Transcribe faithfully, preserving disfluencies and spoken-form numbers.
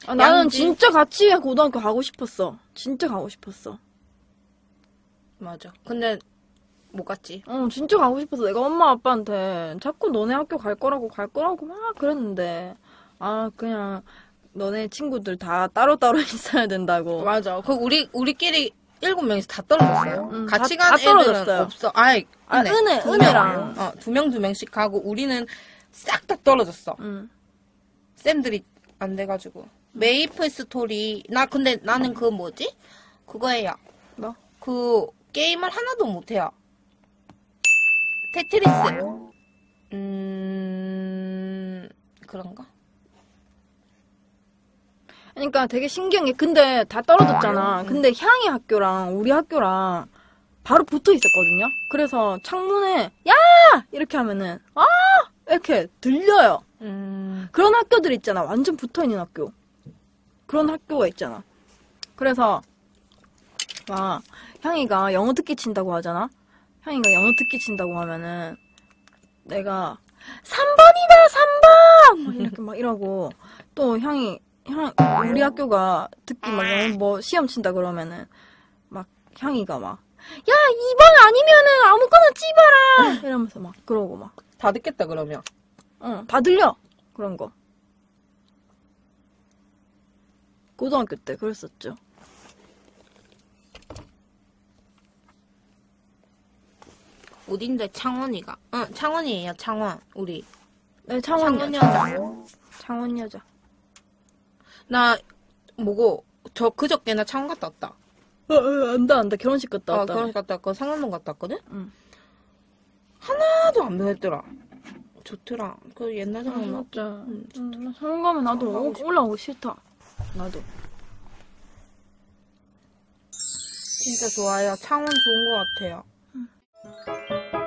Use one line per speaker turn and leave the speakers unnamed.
아, 나는
양지...
진짜 같이 고등학교 가고 싶었어. 진짜 가고 싶었어.
맞아. 근데 못 갔지.
어, 진짜 가고 싶었어. 내가 엄마 아빠한테 자꾸 너네 학교 갈 거라고 갈 거라고 막 그랬는데 아 그냥 너네 친구들 다 따로따로 있어야 된다고.
맞아. 그 우리 우리끼리 일곱 명이서 다 떨어졌어요.
응,
같이
다,
간
다
애들은
떨어졌어요.
없어. 아이,
아,
은혜.
은혜,
두
은혜랑.
명. 어, 두 명, 두 명씩 가고 우리는 싹 다 떨어졌어.
응.
쌤들이 안 돼가지고. 메이플 스토리. 나 근데 나는 그 뭐지? 그거예요.
뭐?
그 게임을 하나도 못해요. 테트리스. 음, 그런가?
그러니까 되게 신기한 게 근데 다 떨어졌잖아. 근데 향이 학교랑 우리 학교랑 바로 붙어 있었거든요. 그래서 창문에 야! 이렇게 하면은 아! 이렇게 들려요.
음.
그런 학교들 있잖아. 완전 붙어 있는 학교. 그런 학교가 있잖아. 그래서 막 향이가 영어 듣기 친다고 하잖아. 향이가 영어 듣기 친다고 하면은 내가 삼 번이다 삼 번! 막 이렇게 막 이러고 또 향이 향 우리 학교가 듣기 막 영어 뭐 시험 친다 그러면은 막 향이가 막 야 이 번 아니면은 아무거나 찝어라 이러면서 막 그러고 막
다 듣겠다, 그러면.
어, 다 들려 그런 거. 고등학교 때 그랬었죠.
어딘데, 창원이가? 응, 창원이에요, 창원. 우리.
네, 창원
창원
여자.
여자.
창원 여자.
나, 뭐고, 저 그저께나 창원 갔다 왔다.
어, 어, 안다, 안다. 결혼식 갔다
어,
왔다.
결혼식 갔다 왔고, 상암동 갔다 왔거든?
응.
하나도 안 변했더라. 좋더라. 그 옛날
아,
생각나.
진짜.
응,
응, 서울 가면 나도
서울 가고
오-
싶어.
올라오고 싫다. 나도.
진짜 좋아요. 창원 좋은 것 같아요.